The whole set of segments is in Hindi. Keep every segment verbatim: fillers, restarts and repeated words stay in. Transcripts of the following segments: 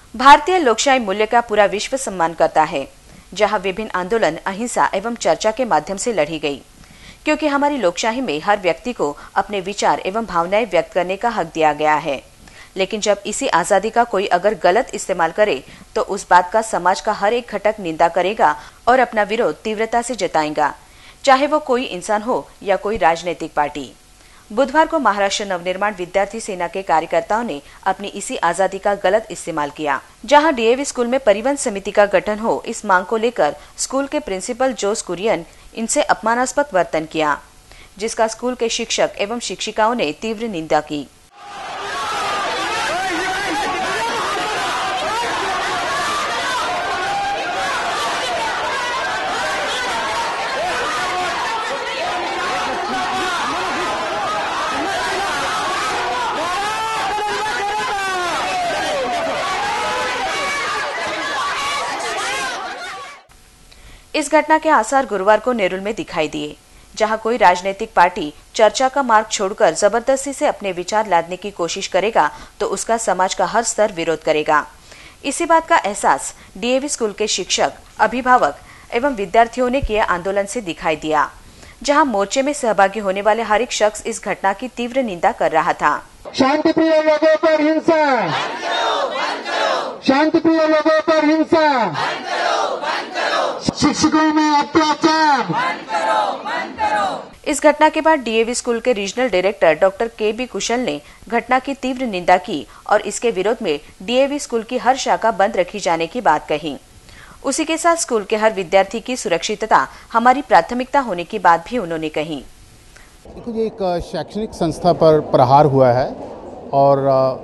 भारतीय लोकशाही मूल्य का पूरा विश्व सम्मान करता है, जहां विभिन्न आंदोलन अहिंसा एवं चर्चा के माध्यम से लड़ी गई, क्योंकि हमारी लोकशाही में हर व्यक्ति को अपने विचार एवं भावनाएं व्यक्त करने का हक दिया गया है। लेकिन जब इसी आजादी का कोई अगर गलत इस्तेमाल करे तो उस बात का समाज का हर एक घटक निंदा करेगा और अपना विरोध तीव्रता से जताएगा, चाहे वो कोई इंसान हो या कोई राजनीतिक पार्टी। बुधवार को महाराष्ट्र नवनिर्माण विद्यार्थी सेना के कार्यकर्ताओं ने अपनी इसी आजादी का गलत इस्तेमाल किया। जहां डीएवी स्कूल में परिवहन समिति का गठन हो, इस मांग को लेकर स्कूल के प्रिंसिपल जोस कुरियन इनसे अपमानास्पद वर्तन किया, जिसका स्कूल के शिक्षक एवं शिक्षिकाओं ने तीव्र निंदा की। इस घटना के आसार गुरुवार को नेरुल में दिखाई दिए, जहां कोई राजनीतिक पार्टी चर्चा का मार्ग छोड़कर जबरदस्ती से अपने विचार लादने की कोशिश करेगा तो उसका समाज का हर स्तर विरोध करेगा। इसी बात का एहसास डीएवी स्कूल के शिक्षक, अभिभावक एवं विद्यार्थियों ने किए आंदोलन से दिखाई दिया, जहां मोर्चे में सहभागी होने वाले हर एक शख्स इस घटना की तीव्र निंदा कर रहा था। शांतिप्रिय लोगों पर हिंसा, शांतिप्रिय लोगों पर हिंसा, शिक्षकों में अत्याचार। इस घटना के बाद डीएवी स्कूल के regional director doctor K B Kushal ने घटना की तीव्र निंदा की और इसके विरोध में डीएवी स्कूल की हर शाखा बंद रखी जाने की बात कही। उसी के साथ स्कूल के हर विद्यार्थी की सुरक्षितता हमारी प्राथमिकता होने की बात भी उन्होंने कही। देखो, ये एक शैक्षणिक संस्था पर प्रहार हुआ है और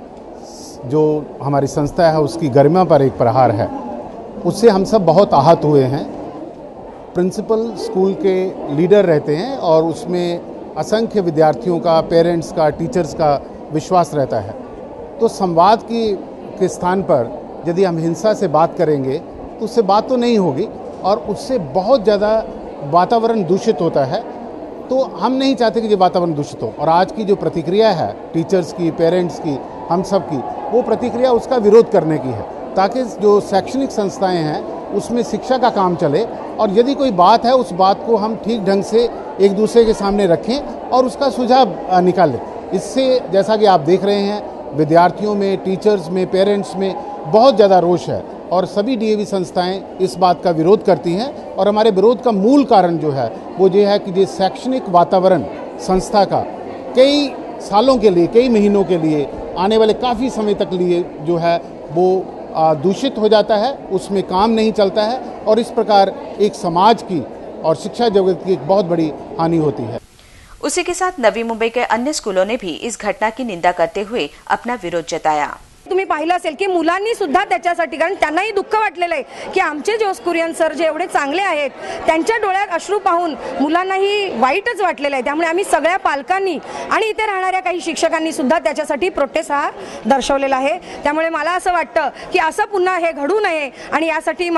जो हमारी संस्था है उसकी गरिमा पर एक प्रहार है, उससे हम सब बहुत आहत हुए हैं। प्रिंसिपल स्कूल के लीडर रहते हैं और उसमें असंख्य विद्यार्थियों का, पेरेंट्स का, टीचर्स का विश्वास रहता है। तो संवाद की के स्थान पर यदि हम हिंसा से बात करेंगे तो उससे बात तो नहीं होगी और उससे बहुत ज़्यादा वातावरण दूषित होता है। तो हम नहीं चाहते कि ये वातावरण दूषित हो और आज की जो प्रतिक्रिया है टीचर्स की, पेरेंट्स की, हम सब की, वो प्रतिक्रिया उसका विरोध करने की है, ताकि जो शैक्षणिक संस्थाएं हैं उसमें शिक्षा का काम चले और यदि कोई बात है उस बात को हम ठीक ढंग से एक दूसरे के सामने रखें और उसका सुझाव निकालें। इससे जैसा कि आप देख रहे हैं विद्यार्थियों में, टीचर्स में, पेरेंट्स में बहुत ज़्यादा रोष है और सभी डीएवी संस्थाएं इस बात का विरोध करती हैं और हमारे विरोध का मूल कारण जो है वो ये है कि ये शैक्षणिक वातावरण संस्था का कई सालों के लिए, कई महीनों के लिए, आने वाले काफ़ी समय तक लिए जो है वो दूषित हो जाता है, उसमें काम नहीं चलता है और इस प्रकार एक समाज की और शिक्षा जगत की एक बहुत बड़ी हानि होती है। उसी के साथ नवी मुंबई के अन्य स्कूलों ने भी इस घटना की निंदा करते हुए अपना विरोध जताया। तुम्ही पाहिलं असेल की मुलांनी सुद्धा त्याच्यासाठी, कारण त्यांनाही दुःख वाटलेलं आहे की आमचे जोस कुरियन सर जे एवढे चांगले आहेत त्यांच्या डोळ्यात अश्रू पाहून मुलांनाही वाईटच वाटलेलं आहे। त्यामुळे आम्ही सगळ्या पालकांनी आणि इथे राहणाऱ्या काही शिक्षकांनी सुद्धा त्याच्यासाठी प्रोटेस्ट हा दर्शवलेला आहे। त्यामुळे मला असं वाटतं की असं पुन्हा हे घडू नये आणि यासाठी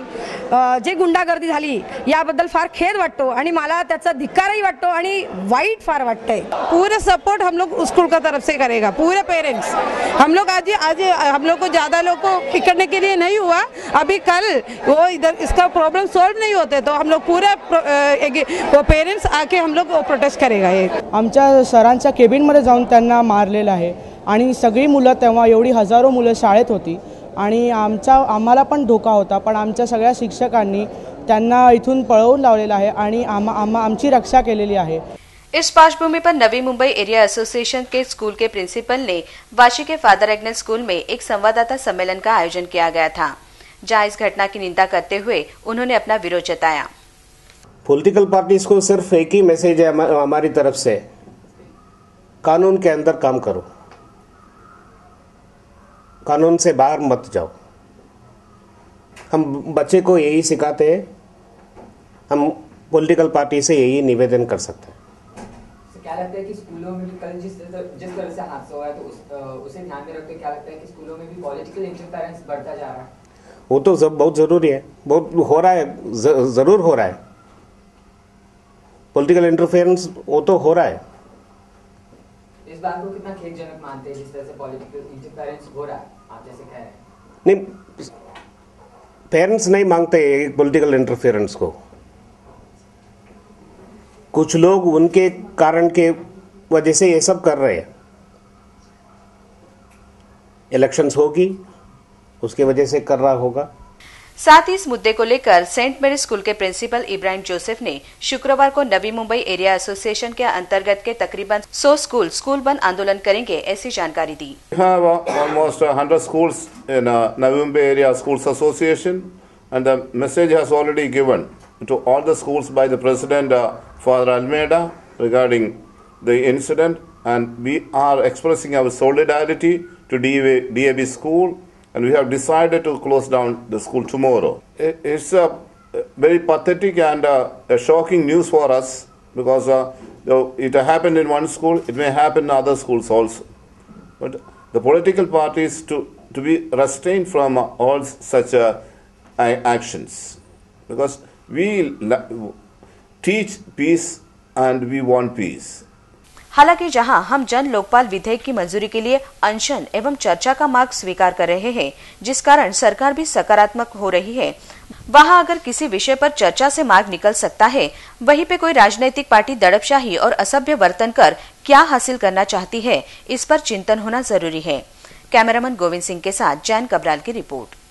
मला जे गुंडागर्दी झाली याबद्दल फार खेद वाटतो आणि मला त्याचा धिक्कारही वाटतो आणि वाईट फार वाटतंय। पूरा सपोर्ट हम लोग स्कूल का तरफ से करेगा, पूरे पेरेंट्स। हम लोग आज आज हम लोग को ज़्यादा लोग को पकड़ने के लिए नहीं हुआ, अभी कल वो इधर इसका प्रॉब्लम सॉल्व नहीं होते तो हम लोग पूरा वो पेरेंट्स आके हम लोग प्रोटेस्ट करेगा। ये आमच्या सरांच्या केबिनमध्ये जाऊन त्यांना मारलेलं आहे आणि सगळी मुलं, तेव्हा एवढी हजारो मुलं शाळेत होती आणि आमचा आम्हाला पण धोका होता, पण आमच्या सगळ्या शिक्षकांनी त्यांना इथून पळवून लावलेलं आहे आणि आम आमची रक्षा केलेली आहे। इस पार्श्वभूमि पर नवी मुंबई एरिया एसोसिएशन के स्कूल के प्रिंसिपल ने वाशी के फादर एग्नेस स्कूल में एक संवाददाता सम्मेलन का आयोजन किया गया था, जहां इस घटना की निंदा करते हुए उन्होंने अपना विरोध जताया। पॉलिटिकल पार्टीज को सिर्फ एक ही मैसेज है हमारी तरफ से, कानून के अंदर काम करो, कानून से बाहर मत जाओ। हम बच्चे को यही सिखाते हैं, हम पॉलिटिकल पार्टी से यही निवेदन कर सकते हैं। क्या लगता है कि स्कूलों में भी कल जिस जिस तरह से हादसा हुआ है तो उस, उसे ध्यान में रखते क्या लगता है कि स्कूलों में भी पॉलिटिकल इंटरफेरेंस बढ़ता जा रहा है? वो तो जब बहुत जरूरी है, बहुत हो रहा है, ज, जरूर हो रहा है। पॉलिटिकल इंटरफेरेंस वो तो हो रहा है। इस बात को कितना खेदजनक मानते हैं जिस तरह से पॉलिटिकल इंटरफेरेंस हो रहा है, आप जैसे कह रहे हैं? नहीं, पेरेंट्स नहीं मांगते पॉलिटिकल इंटरफेरेंस को। कुछ लोग उनके कारण के वजह से ये सब कर रहे हैं। इलेक्शंस होगी, उसके वजह से कर रहा होगा। साथ ही इस मुद्दे को लेकर सेंट मेरी स्कूल के प्रिंसिपल इब्राहिम जोसेफ ने शुक्रवार को नवी मुंबई एरिया एसोसिएशन के अंतर्गत के तकरीबन सौ स्कूल स्कूल बंद आंदोलन करेंगे, ऐसी जानकारी दी। We have uh, almost one hundred schools in uh, Navi Mumbai Area Schools Association, and the message has already given to all the schools by the President, uh, Father Almeida, regarding the incident, and we are expressing our solidarity to D A B school, and we have decided to close down the school tomorrow. It's a very pathetic and uh, a shocking news for us, because uh, it happened in one school, it may happen in other schools also. But the political parties to, to be restrained from uh, all such uh, actions, because we teach peace and we want peace. हालांकि जहां हम जन लोकपाल विधेयक की मंजूरी के लिए अनशन एवं चर्चा का मार्ग स्वीकार कर रहे हैं, जिस कारण सरकार भी सकारात्मक हो रही है, वहां अगर किसी विषय पर चर्चा से मार्ग निकल सकता है, वहीं पे कोई राजनीतिक पार्टी दड़पशाही और असभ्य बर्तन कर क्या हासिल करना चाहती है, इस पर चिंतन होना जरूरी है। कैमरामैन गोविंद सिंह के साथ जैन कबराल की रिपोर्ट।